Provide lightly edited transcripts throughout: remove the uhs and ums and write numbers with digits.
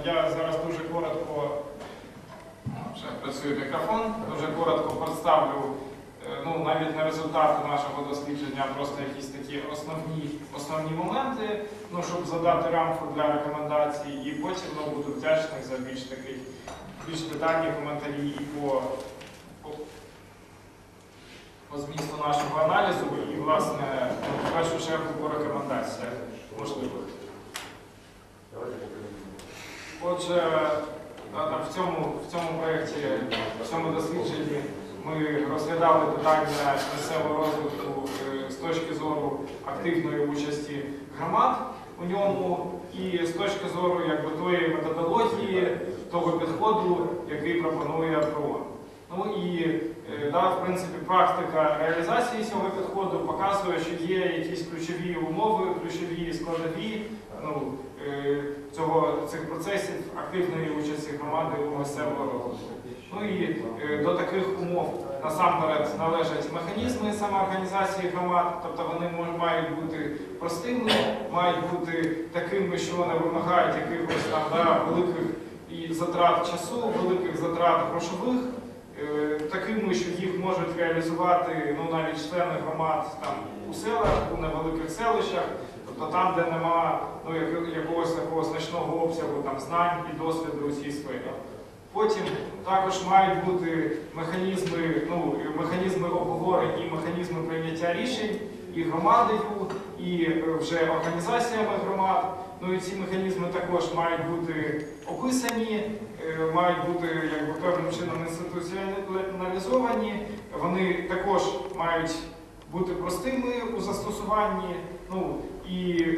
Я зараз дуже коротко, вже працює мікрофон, дуже коротко представлю навіть не результати нашого дослідження, а просто якісь такі основні моменти, щоб задати рамку для рекомендацій, і потім буду вдячний за більш детальні коментарі і по змісту нашого аналізу і, власне, в першу чергу по рекомендаціях можливих. Отже, в цьому проєкті, в цьому дослідженні ми розглядали питання місцевого розвитку з точки зору активної участі громад у ньому і з точки зору тої методології, того підходу, який пропонує ПРООН. В принципі, практика реалізації цього підходу показує, що є якісь ключові умови, ключові складові цих процесів активної участі громади у місцевому розвитку. І до таких умов насамперед належать механізми самоорганізації громад, тобто вони мають бути простими, мають бути такими, що вони вимагають якихось великих і затрат часу, великих затрат грошових, такими, що їх можуть реалізувати навіть члени громад у селах, у невеликих селищах, тобто там, де нема якогось такого значного обсягу знань і досвіду у цій сфері. Потім також мають бути механізми обговорень і механізми прийняття рішень і громадою, і вже організаціями громад. І ці механізми також мають бути описані, мають бути певним чином інституціоналізовані, вони також мають бути простими у застосуванні і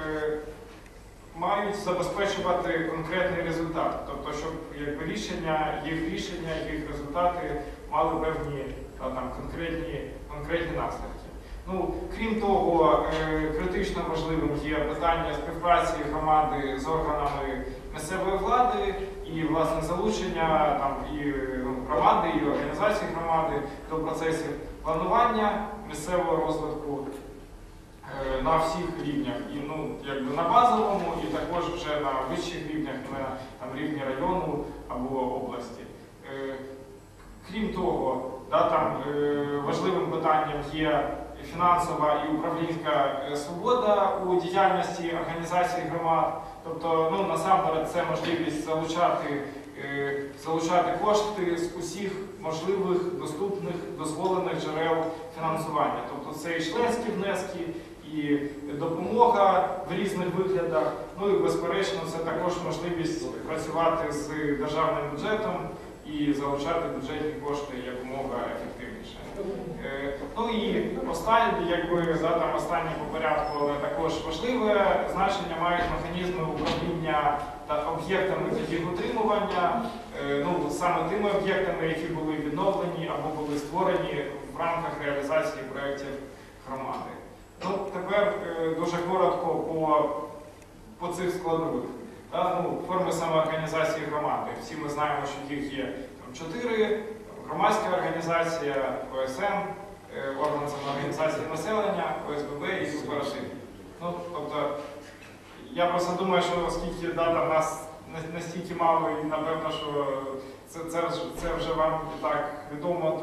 мають забезпечувати конкретний результат, тобто щоб їх рішення, їх результати мали певні конкретні наслідки. Крім того, критично важливим є питання співпраці громади з органами місцевої влади і, власне, залучення і громади, і організації громади до процесів планування місцевого розвитку на всіх рівнях, і на базовому, і також вже на вищих рівнях, на рівні району або області. Крім того, важливим питанням є фінансова і управлінська свобода у діяльності організації громад. Тобто, насамперед, це можливість залучати кошти з усіх можливих, доступних, дозволених джерел фінансування. Тобто це і членські внески, і допомога в різних виглядах, і, безперечно, це також можливість працювати з державним бюджетом і залучати бюджетні кошти якомога ефективніше. І останнє по порядку, але також важливе значення мають механізми управління об'єктами їх утримування, саме тими об'єктами, які були відновлені або були створені в рамках реалізації проєктів громади. Тепер дуже коротко по цих складових. Форми самоорганізації громади. Всі ми знаємо, що їх є 4. Громадська організація, ОСН, орган самоорганізації населення, ОСББ і кооператив. Тобто, я просто думаю, що оскільки нас настільки мало і, напевно, що це вже вам так відомо,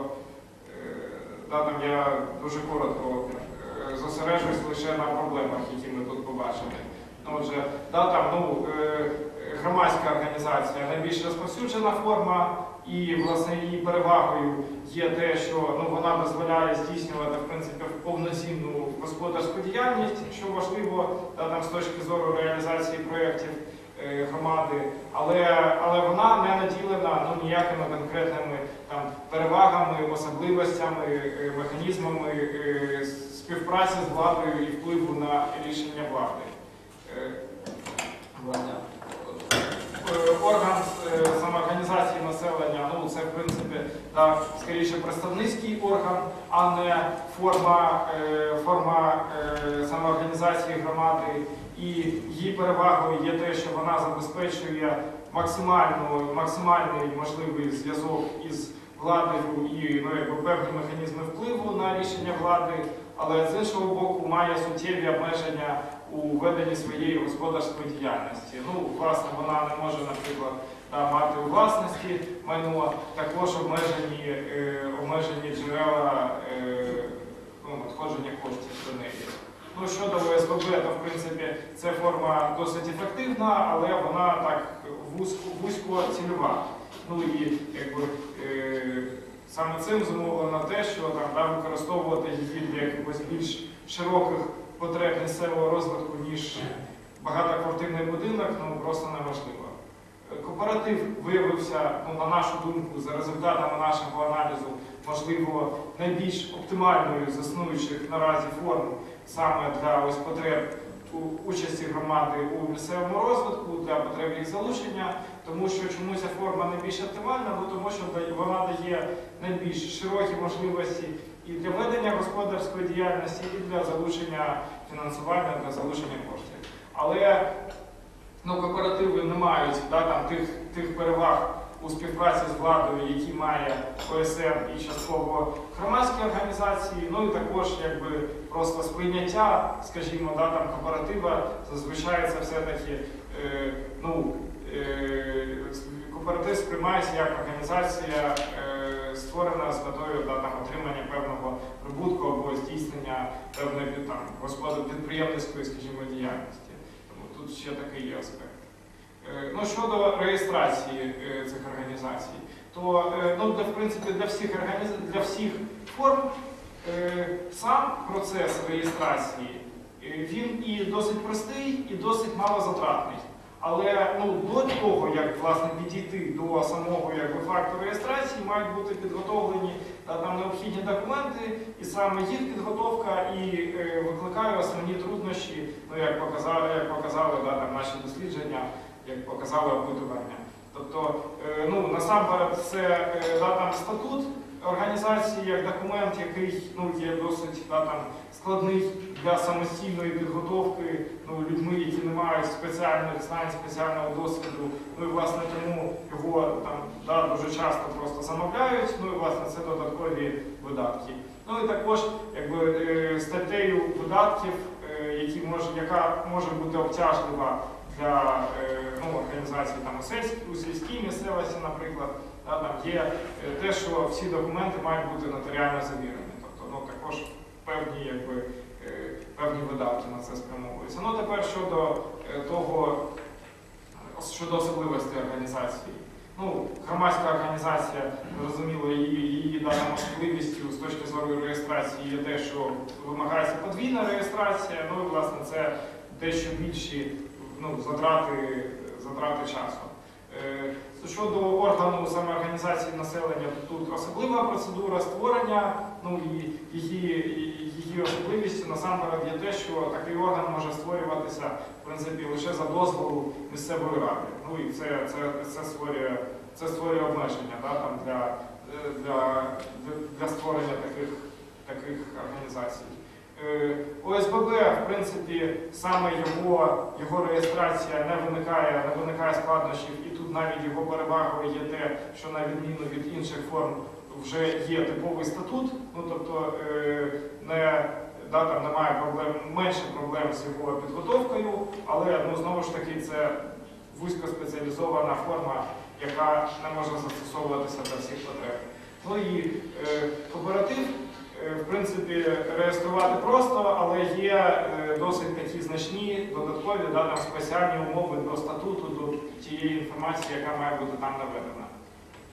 то я дуже коротко зосереджуюсь лише на проблемах, які ми тут побачили. Отже, громадська організація найбільш розповсюджена форма, і, власне, її перевагою є те, що вона дозволяє здійснювати, в принципі, повноцінну господарську діяльність, що важливо з точки зору реалізації проєктів громади, але вона не наділена ніякими конкретними перевагами, особливостями, механізмами співпраці з владою і впливу на рішення влади. Орган самоорганізації населення, це, в принципі, скоріше представницький орган, а не форма самоорганізації громади. І її перевагою є те, що вона забезпечує максимальний можливий зв'язок із владою і певні механізми впливу на рішення влади, але з іншого боку має суттєві обмеження у веденні своєї господарської діяльності. Ну, власне, вона не може, наприклад, мати у власності майно, також обмежені джерела надходження коштів до неї. Ну, щодо ОСББ, то в принципі це форма досить ефективна, але вона так вузько цільова. Ну і саме цим зумовлено те, що там використовувати її для якихось більш широких потреб місцевого розвитку, ніж багатоквартирний будинок, ну просто неможливо. Кооператив виявився, на нашу думку, за результатами нашого аналізу, можливо, найбільш оптимальною з існуючих наразі форм саме для потреб участі громади у місцевому розвитку, для потреб їх залучення, тому що чому ця форма найбільш оптимальна? Ну, тому що вона дає найбільш широкі можливості і для ведення господарської діяльності, і для залучення фінансування, для залучення коштів. Але кооперативи не мають тих переваг у співпраці з владою, які має ОСН і частково громадські організації, ну і також просто сприйняття, скажімо, кооператива зазвичай це все-таки, кооператив сприймається як організація, створена з метою отримання певного прибутку або здійснення певної підприємницької, скажімо, діяльності. Тому тут ще такий є аспект. Щодо реєстрації цих організацій, то в принципі, для всіх форм сам процес реєстрації він і досить простий, і досить малозатратний. Але до того, як власне підійти до самого факту реєстрації, мають бути підготовлені необхідні документи, і саме їх підготовка і викликає основні труднощі, як показали наші дослідження, як показали опитування. Тобто, насамперед, це статут організації як документ, який є досить складний для самостійної підготовки людьми, які не мають спеціальних знань, спеціального досвіду. Ну і власне тому його дуже часто просто замовляють, ну і власне це додаткові видатки. Ну і також статтею видатків, яка може бути обтяжлива для організацій у сільській місцевості, наприклад, є те, що всі документи мають бути нотаріально завірені. Тобто також певні видатки на це спрямовуються. Тепер щодо особливостей організації. Громадська організація, зрозуміло, її особливістю з точки зору реєстрації є те, що вимагається подвійна реєстрація, і власне це дещо більші затрати часу. Щодо органу самоорганізації населення, тут особлива процедура створення, і її особливістю насамперед є те, що такий орган може створюватися в принципі лише за дозволу місцевої ради. І це створює обмеження для створення таких організацій. ОСББ, в принципі, саме його реєстрація не виникає складнощів, і тут навіть його перевагою є те, що на відміну від інших форм вже є типовий статут, тобто немає менше проблем з його підготовкою, але знову ж таки це вузькоспеціалізована форма, яка не може застосовуватися для всіх потреб. І кооператив, в принципі, реєструвати просто, але є досить такі значні, додаткові, спеціальні умови до статуту, до тієї інформації, яка має бути там наведена.